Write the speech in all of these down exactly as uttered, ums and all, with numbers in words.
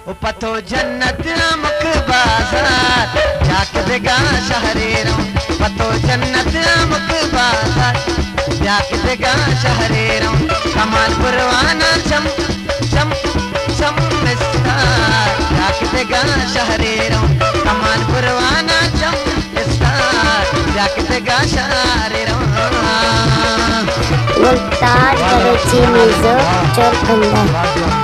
पतो जन्नत मुख बाजार जाके देगा शहरे रम पतो जन्नत मुख बाजार जाके देगा शहरे रम कमाल पुरवाना चम चम चम मिस्तार जाके देगा शहरे रम कमाल पुरवाना चम मिस्तार जाके देगा शहरे रम Multan करेची मिर्ज़ो चोरबंदर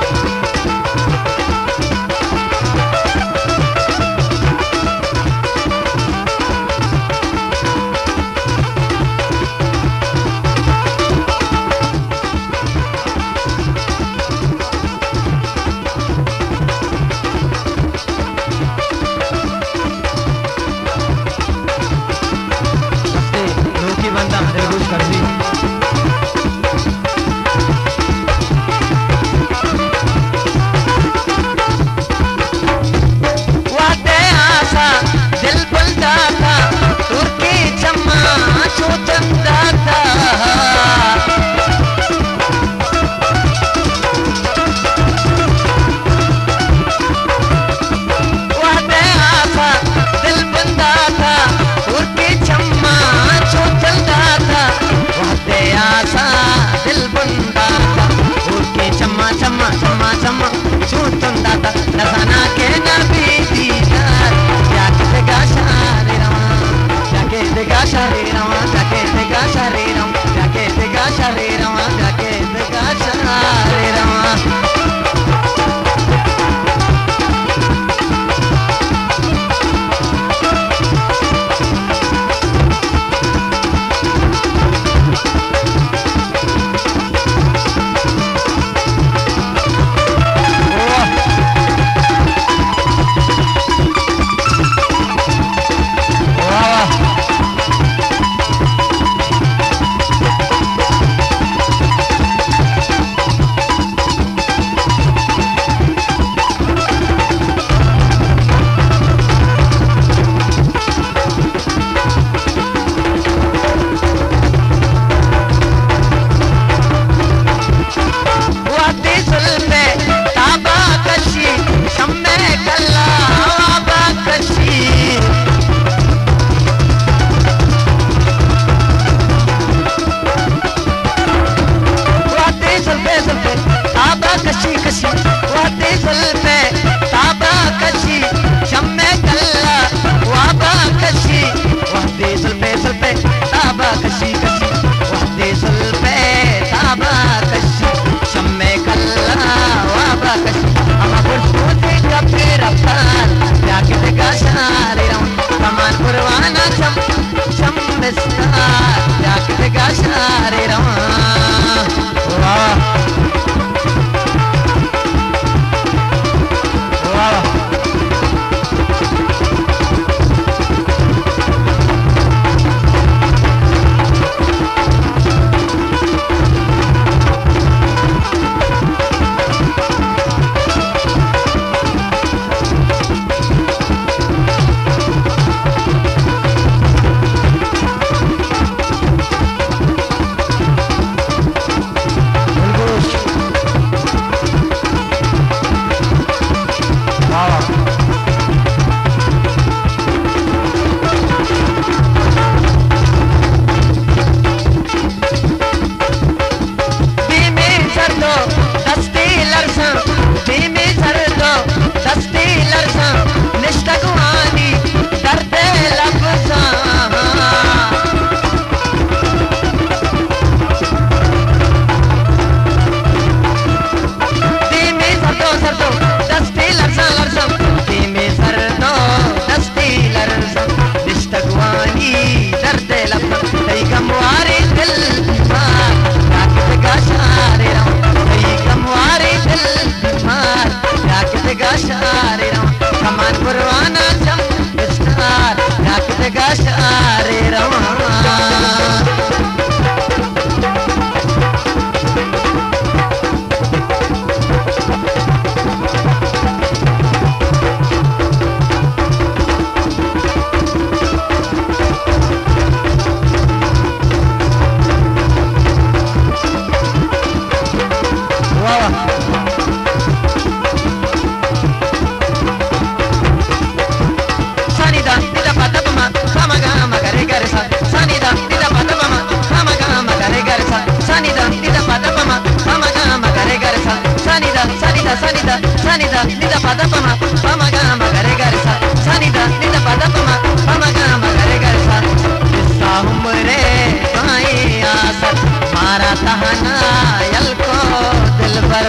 sani da ni da pa da pa ma pa ma ga ma ga re ga re sa sani da ni da pa da pa ma pa ma ga ma ga re ga re sa किस्सा उम्रे भाई आसर मारा तहना यल को दिलबर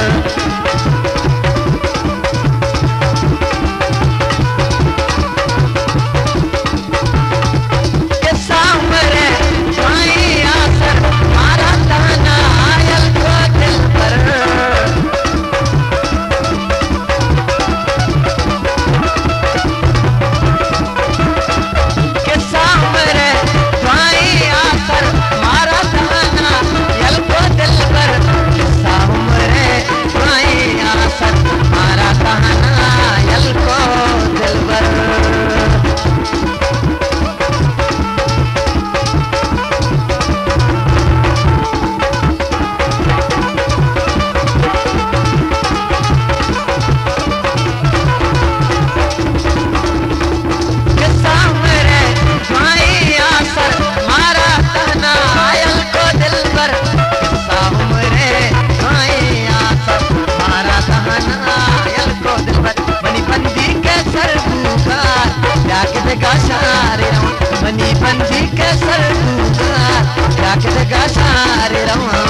money पंजी के sir दूंगा के गा सारे रवा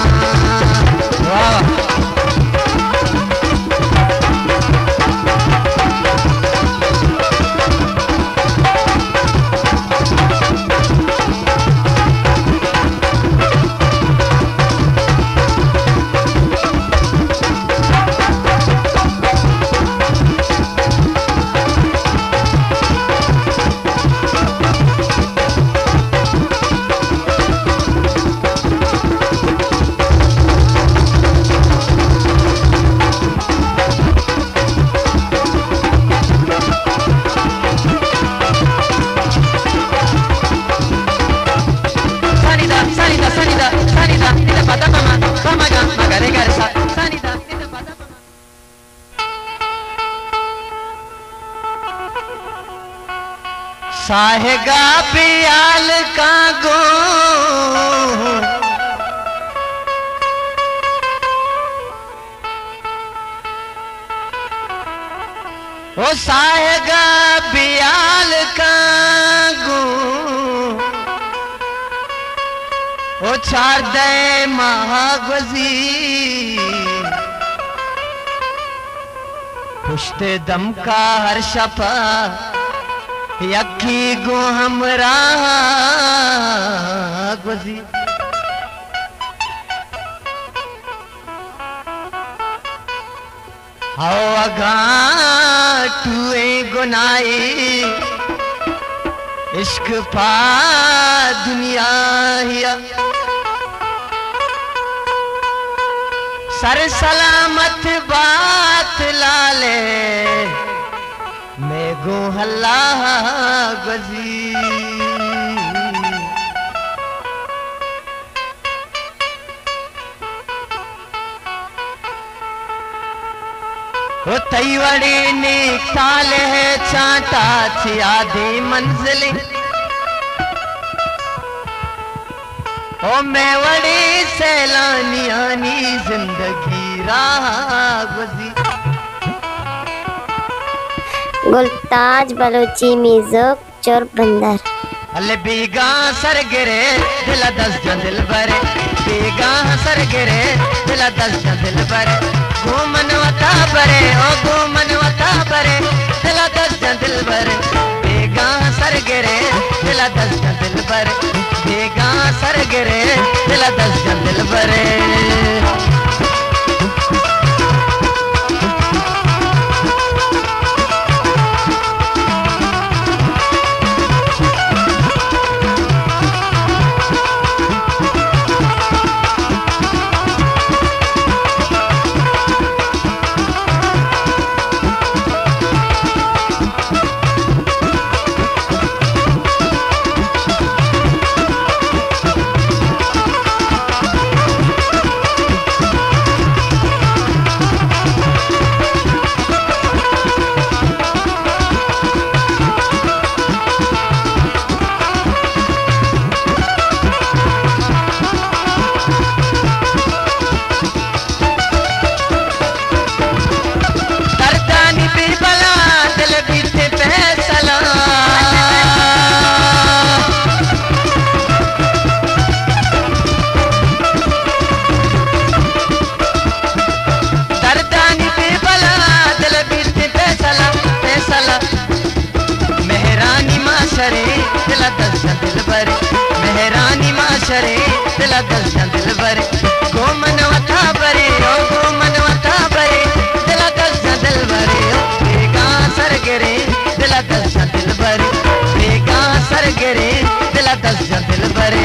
वाह साहेगा पियाल का गो ओ साहेगा पियाल का गो ओ चार दे महागजी पुश्ते दम का हर शपा यकी गो हमरा गुजी आओ अगा टूए गुनाई इश्क पा दुनिया हिया सर सलामत बात लाले मैं गो हल्ला गजी ओ तैवड़ी ने ताले है चाटा थी आधी मंजिल ओ मैं वड़ी सैलानियानी जिंदगी राह गुजी गुलताज बलोची म्यूजिक चोर बंदर अल्ले बीगा सर गिरे दिल दस जो दिल भरे बीगा सर गिरे दिल दस जो दिल भरे घूमन वता भरे ओ घूमन वता भरे दिल दस जो दिल भरे बीगा सर गिरे दिल दस जो दिल भरे बीगा सर गिरे दिल दस जो दिल भरे माशरे दिल दस दिल भरे मेहरानी माशरे दिल दस दिल भरे गो मन वथा भरे ओ गो मन वथा भरे दिल दस दिल भरे ओ बेगा सर गिरे दिल दस दिल भरे बेगा सर गिरे दिल दस दिल भरे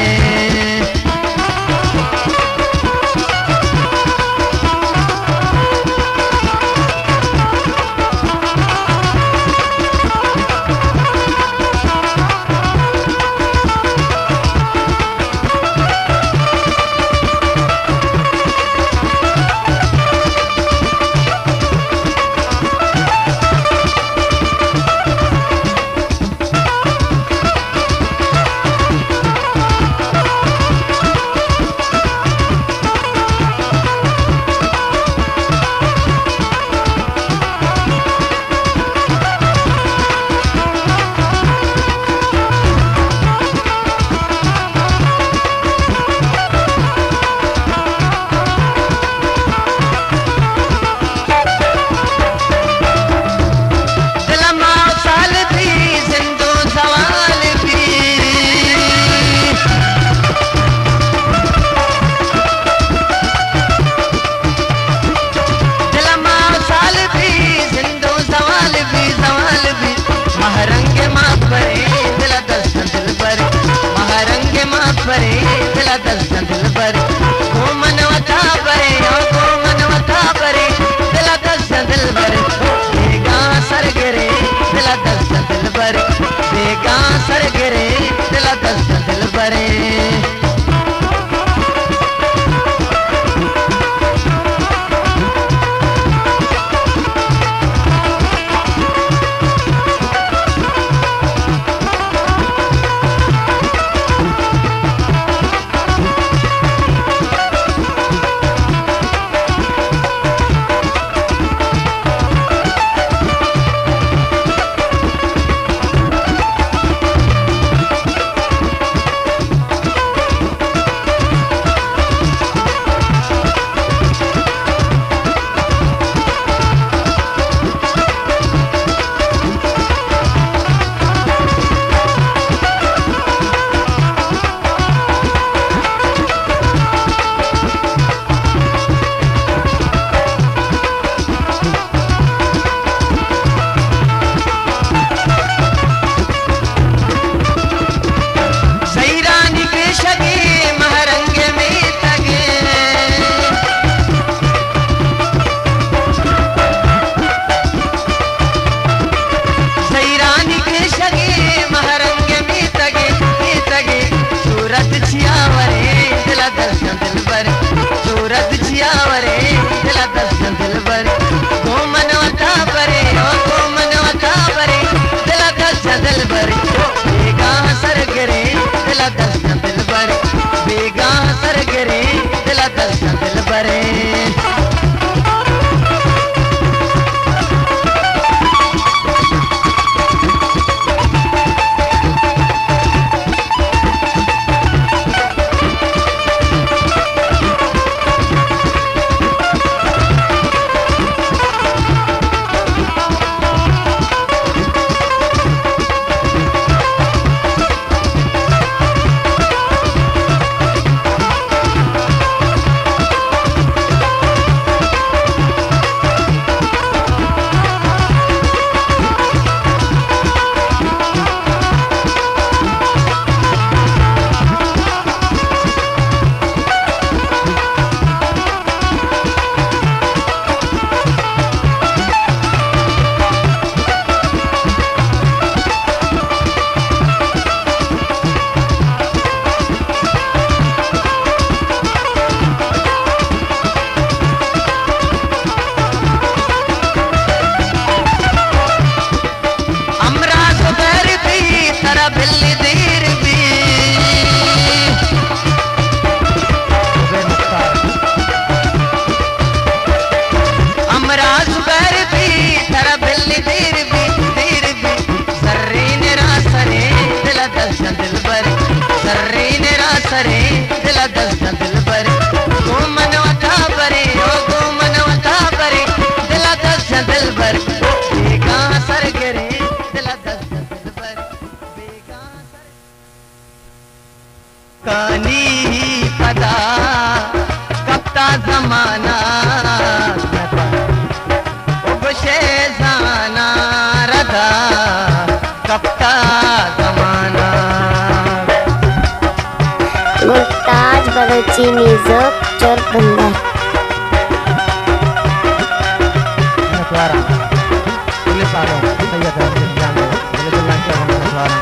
दिल भर बेगा सर गिरे दिल दस दिल भर बेगा बलोची मिजोक चोर बंदर suara tulis sarung saya dalam jenjang boleh lancar dengan suara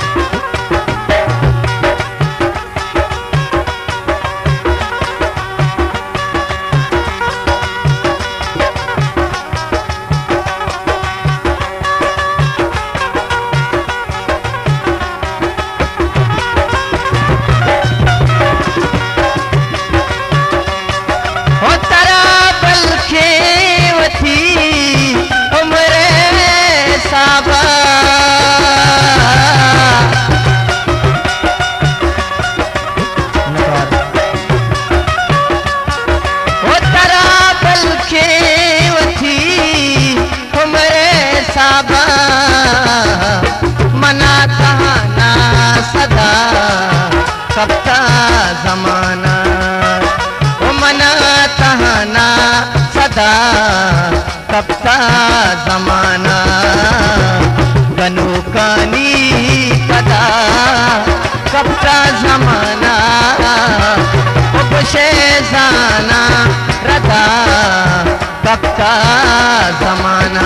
मना कहाना सदा कबता जमाना ओ मना कहाना सदा कबता जमाना गनु कानी कदा कबता जमाना ओ शेजाना रदा कबता जमाना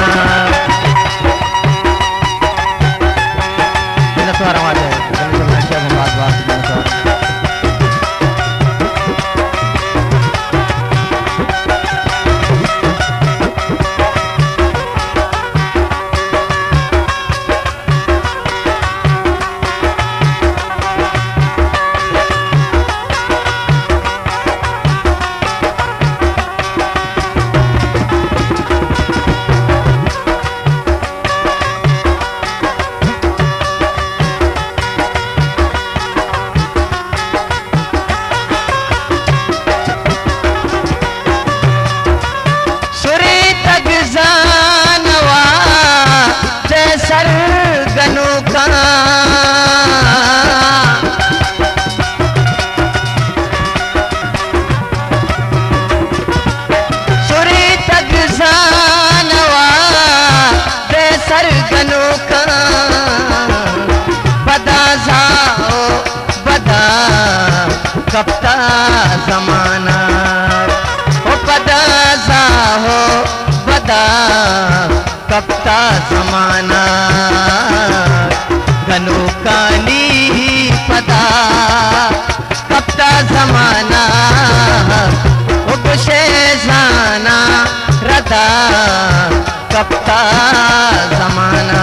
suara wajah dan Indonesia membahas dengan suara कबता जमाना ओ पदासा हो बदा कबता जमाना गनु कानी पदा कबता जमाना ओ शेजाना रदा कबता जमाना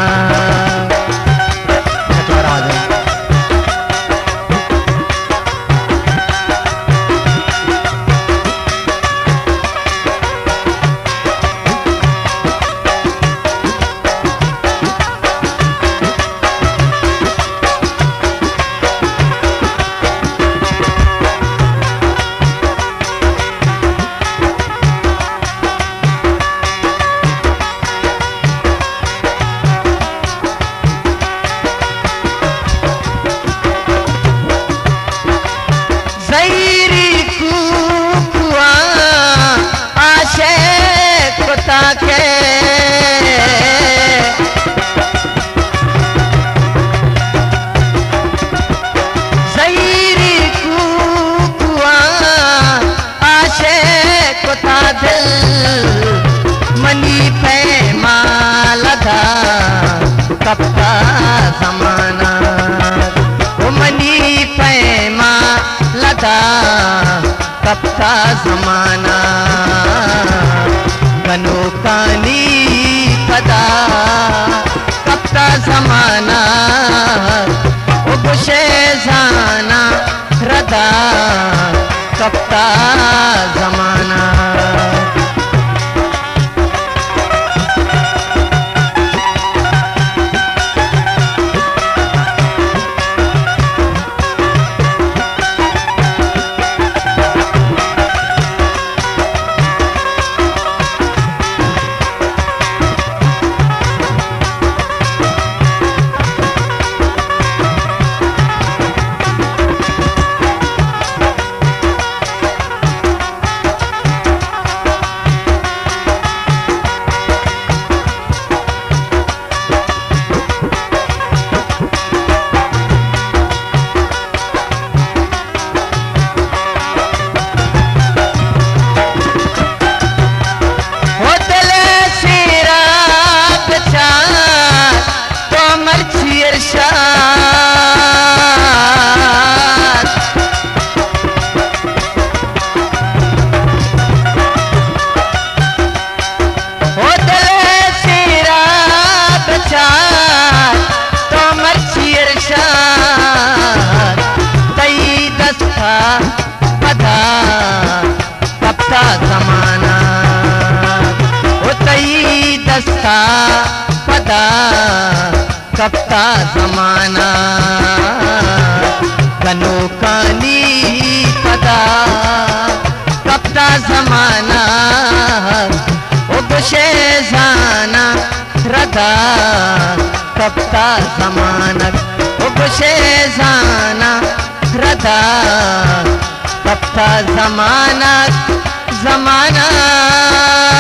कबता जमाना ओ मनी पैमा लदा कबता जमाना गनो कानी पदा कबता जमाना ओ शेजाना रदा कबता जमाना कप्ता पदा कप्ता जमाना कनो कानी पदा कप्ता जमाना उगशे जाना रदा कप्ता जमाना उगशे जाना रदा कप्ता जमाना जमाना